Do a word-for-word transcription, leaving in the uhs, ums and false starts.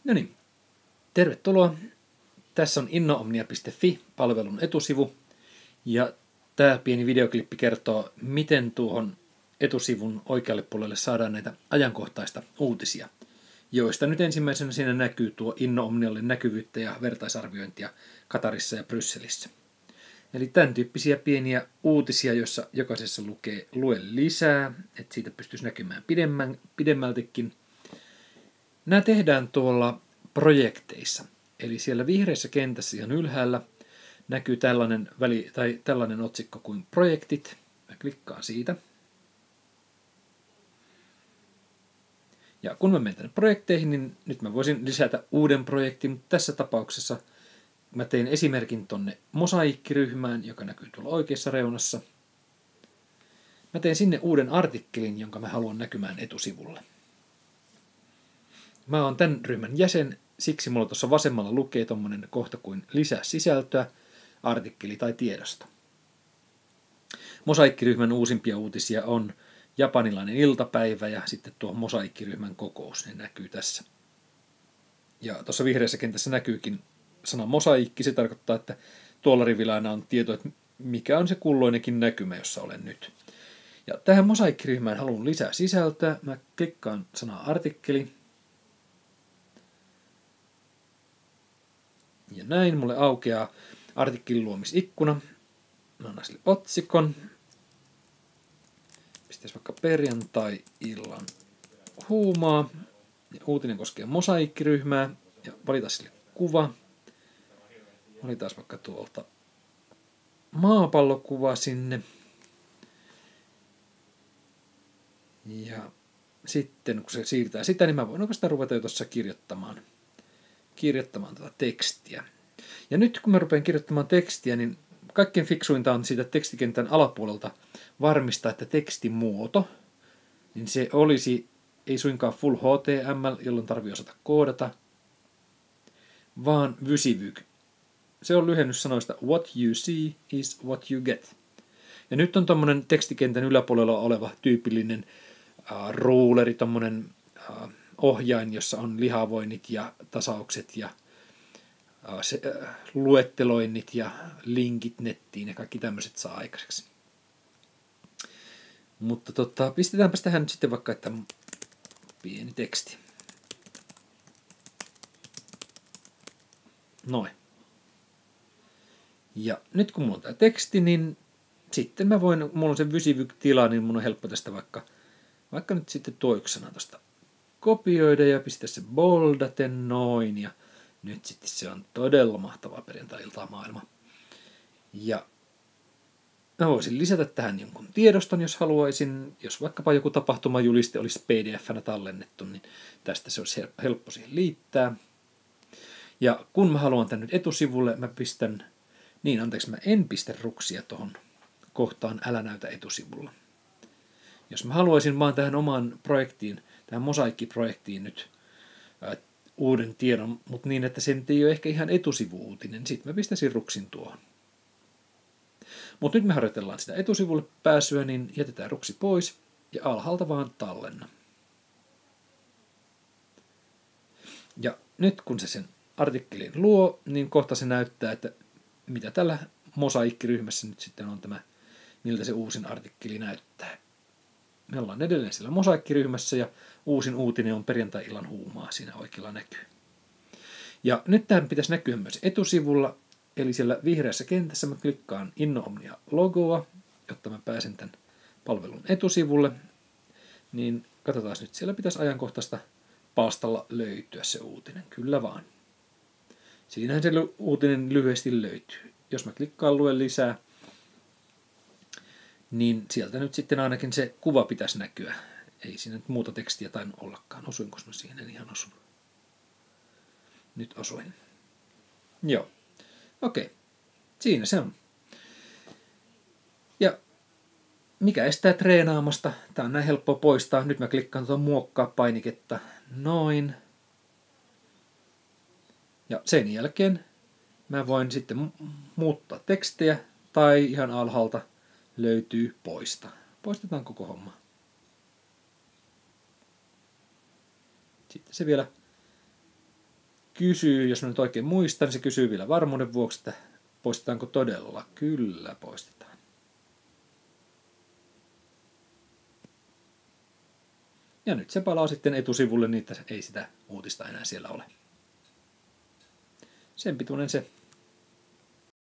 No niin, tervetuloa. Tässä on innoomnia piste fi-palvelun etusivu, ja tämä pieni videoklippi kertoo, miten tuohon etusivun oikealle puolelle saadaan näitä ajankohtaista uutisia, joista nyt ensimmäisenä siinä näkyy tuo Innoomnialle näkyvyyttä ja vertaisarviointia Katarissa ja Brysselissä. Eli tämän tyyppisiä pieniä uutisia, joissa jokaisessa lukee lue lisää, että siitä pystyisi näkymään pidemmän, pidemmältikin. Nämä tehdään tuolla projekteissa, eli siellä vihreässä kentässä ihan ylhäällä näkyy tällainen, väli, tai tällainen otsikko kuin projektit. Mä klikkaan siitä. Ja kun mä menen tänne projekteihin, niin nyt mä voisin lisätä uuden projektin, mutta tässä tapauksessa mä tein esimerkin tonne mosaikkiryhmään, joka näkyy tuolla oikeassa reunassa. Mä teen sinne uuden artikkelin, jonka mä haluan näkymään etusivulle. Mä oon tämän ryhmän jäsen, siksi mulla tuossa vasemmalla lukee tommonen kohta kuin lisää sisältöä, artikkeli tai tiedosto. Mosaikkiryhmän uusimpia uutisia on japanilainen iltapäivä ja sitten tuo mosaikkiryhmän kokous, ne näkyy tässä. Ja tuossa vihreässä kentässä näkyykin sana mosaikki, se tarkoittaa, että tuolla rivillä aina on tieto, että mikä on se kulloinenkin näkymä, jossa olen nyt. Ja tähän mosaikkiryhmään haluan lisää sisältöä, mä klikkaan sanaa artikkeli. Ja näin mulle aukeaa artikkelin luomisikkuna. Mä annan sille otsikon. Pistäis vaikka perjantai-illan huumaa. Ja uutinen koskee mosaikkiryhmää. Ja valitaan sille kuva. Valitaan vaikka tuolta maapallokuva sinne. Ja sitten kun se siirtää sitä, niin mä voin oikeastaan ruveta jo tuossa kirjoittamaan. kirjoittamaan tuota tekstiä. Ja nyt kun mä rupean kirjoittamaan tekstiä, niin kaikkein fiksuinta on siitä tekstikentän alapuolelta varmistaa, että tekstimuoto, niin se olisi ei suinkaan full H T M L, jolloin tarvii osata koodata, vaan vysivyg. Se on lyhennys sanoista what you see is what you get. Ja nyt on tommonen tekstikentän yläpuolella oleva tyypillinen uh, ruuleri, tommonen uh, ohjain, jossa on lihavoinnit ja tasaukset ja uh, se, uh, luetteloinnit ja linkit nettiin ja kaikki tämmöiset saa aikaiseksi. Mutta tota, pistetäänpäs tähän nyt sitten vaikka, että pieni teksti. Noin. Ja nyt kun mulla on tää teksti, niin sitten mä voin, mulla on se vysivyg-tila, niin mun on helppo tästä vaikka, vaikka nyt sitten tuo yksi sana tosta kopioida ja pistää se boldaten noin, ja nyt sitten se on todella mahtavaa perjantai-iltaa maailma. Ja mä voisin lisätä tähän jonkun tiedoston, jos haluaisin, jos vaikkapa joku tapahtumajuliste olisi P D F-nä tallennettu, niin tästä se olisi helppo siihen liittää. Ja kun mä haluan tän nyt etusivulle, mä pistän, niin anteeksi, mä en pistä ruksia tohon kohtaan älä näytä etusivulla. Jos mä haluaisin vaan tähän omaan projektiin, tähän mosaikkiprojektiin nyt ää, uuden tiedon, mutta niin, että se nyt ei ole ehkä ihan etusivu-uutinen, niin sitten mä pistäisin ruksin tuohon. Mutta nyt me harjoitellaan sitä etusivulle pääsyä, niin jätetään ruksi pois ja alhaalta vaan tallenna. Ja nyt kun se sen artikkelin luo, niin kohta se näyttää, että mitä tällä mosaikkiryhmässä nyt sitten on tämä, miltä se uusin artikkeli näyttää. Me ollaan edelleen siellä mosaikkiryhmässä ja uusin uutinen on perjantai-illan huumaa, siinä oikealla näkyy. Ja nyt tämän pitäisi näkyä myös etusivulla, eli siellä vihreässä kentässä mä klikkaan Innoomnia logoa, jotta mä pääsen tämän palvelun etusivulle. Niin katsotaan nyt, siellä pitäisi ajankohtaista palstalla löytyä se uutinen, kyllä vaan. Siinähän se uutinen lyhyesti löytyy. Jos mä klikkaan lue lisää, niin sieltä nyt sitten ainakin se kuva pitäisi näkyä. Ei siinä nyt muuta tekstiä tainnut ollakaan. Osuinko mä siihen? En ihan osunut. Nyt osuin. Joo. Okei. Siinä se on. Ja mikä estää treenaamasta? Tää on näin helppo poistaa. Nyt mä klikkaan tuota muokkaa painiketta. Noin. Ja sen jälkeen mä voin sitten muuttaa tekstejä tai ihan alhaalta löytyy poista. Poistetaan koko homma. Sitten se vielä kysyy, jos mä nyt oikein muistan, se kysyy vielä varmuuden vuoksi, että poistetaanko todella. Kyllä poistetaan. Ja nyt se palaa sitten etusivulle, niin että ei sitä uutista enää siellä ole. Sen pituinen se.